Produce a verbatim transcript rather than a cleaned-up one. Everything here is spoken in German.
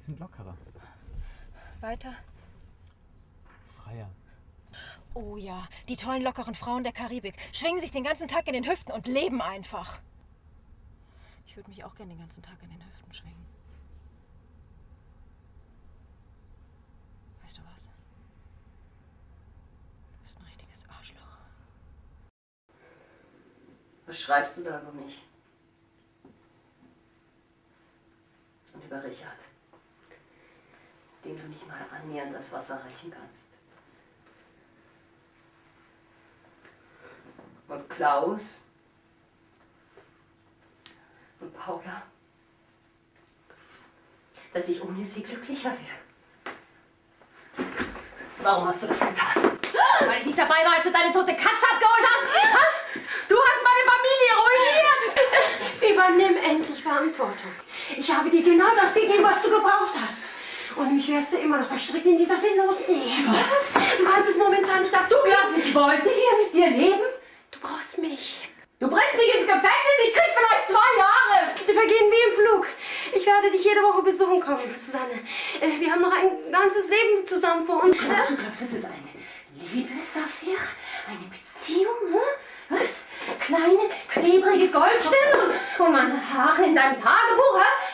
sind lockerer. Weiter? Freier. Oh ja, die tollen, lockeren Frauen der Karibik schwingen sich den ganzen Tag in den Hüften und leben einfach. Ich würde mich auch gerne den ganzen Tag in den Hüften schwingen. Weißt du was? Du bist ein richtiges Arschloch. Was schreibst du da über mich? Und über Richard, dem du nicht mal annähernd das Wasser reichen kannst. Und Klaus und Paula, dass ich ohne sie glücklicher wäre. Warum hast du das getan? Weil ich nicht dabei war, als du deine tote Katze abgeholt hast? Du hast meine Familie ruiniert! Übernimm endlich Verantwortung. Ich habe dir genau das gegeben, was du gebraucht hast. Und mich wärst du immer noch verstrickt in dieser sinnlosen Ehe. Was? Du kannst es momentan nicht akzeptieren. Du glaubst, ich wollte hier mit dir leben? Du brauchst mich. Du bringst mich ins Gefängnis, ich krieg vielleicht zwei Jahre! Die vergehen wie im Flug. Ich werde dich jede Woche besuchen kommen, Susanne. Äh, wir haben noch ein ganzes Leben zusammen vor uns. Du glaubst, es ist eine Liebesaffäre? Eine Beziehung? Hm? Was? Kleine, klebrige Goldstücke und meine Haare in deinem Tagebuch? Hm?